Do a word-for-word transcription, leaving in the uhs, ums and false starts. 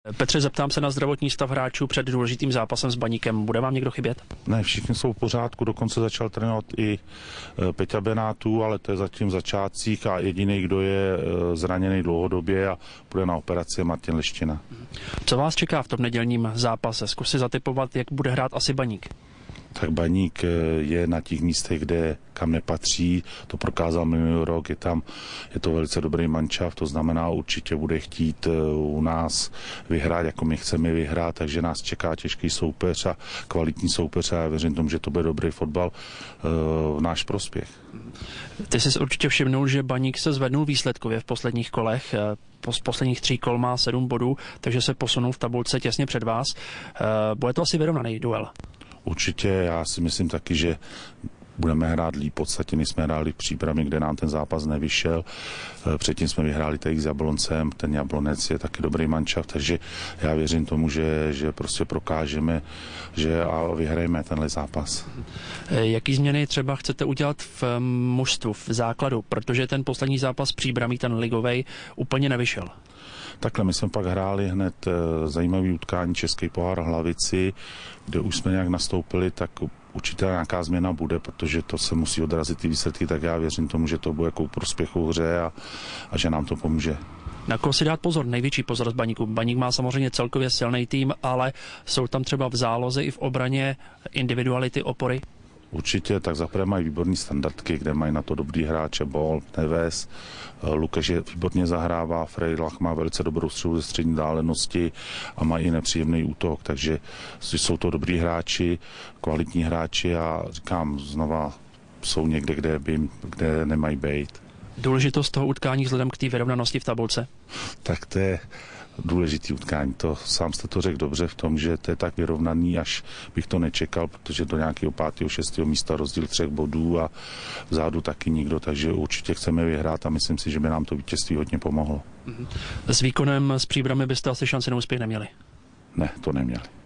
Petře, zeptám se na zdravotní stav hráčů před důležitým zápasem s Baníkem. Bude vám někdo chybět? Ne, všichni jsou v pořádku, dokonce začal trénovat i Peťa Benátů, ale to je zatím v začátcích a jediný, kdo je zraněný dlouhodobě a bude na operaci, je Martin Leština. Co vás čeká v tom nedělním zápase? Zkusí zatipovat, jak bude hrát asi Baník. Tak Baník je na těch místech, kde kam nepatří, to prokázal minulý rok, je tam, je to velice dobrý mančaft, to znamená určitě bude chtít u nás vyhrát, jako my chceme vyhrát, takže nás čeká těžký soupeř a kvalitní soupeř a já věřím tomu, že to bude dobrý fotbal v náš prospěch. Ty jsi určitě všimnul, že Baník se zvednul výsledkově v posledních kolech, z posledních tří kol má sedm bodů, takže se posunul v tabulce těsně před vás. Bude to asi vyrovnaný duel? Určitě, já si myslím taky, že budeme hrát líp. V podstatě my jsme hráli v přípravě, kde nám ten zápas nevyšel. Předtím jsme vyhráli tady s Jabloncem, ten Jablonec je taky dobrý mančaft, takže já věřím tomu, že, že prostě prokážeme, že a vyhrajeme tenhle zápas. Jaký změny třeba chcete udělat v mužstvu, v základu, protože ten poslední zápas Příbramí, ten ligovej, úplně nevyšel? Takhle, my jsme pak hráli hned zajímavý utkání Český pohár Hlavici, kde už jsme nějak nastoupili, tak určitě nějaká změna bude, protože to se musí odrazit ty výsledky, tak já věřím tomu, že to bude jako prospěchu hře a, a že nám to pomůže. Na koho si dát pozor, největší pozor z Baníku? Baník má samozřejmě celkově silný tým, ale jsou tam třeba v záloze i v obraně individuality, opory? Určitě, tak zaprvé mají výborný standardky, kde mají na to dobrý hráče, Bol, Neves, Lukáš je výborně zahrává, Freilach má velice dobrou střelu ze střední vzdálenosti a mají i nepříjemný útok, takže jsou to dobrý hráči, kvalitní hráči a říkám znova, jsou někde, kde, by, kde nemají být. Důležitost toho utkání vzhledem k té vyrovnanosti v tabulce? Tak to je důležitý utkání. To, sám jste to řekl dobře v tom, že to je tak vyrovnaný, až bych to nečekal, protože do nějakého pátého, šestého místa rozdíl třech bodů a vzadu taky nikdo, takže určitě chceme vyhrát a myslím si, že by nám to vítězství hodně pomohlo. S výkonem s Příbrami byste asi šanci na úspěch neměli? Ne, to neměli.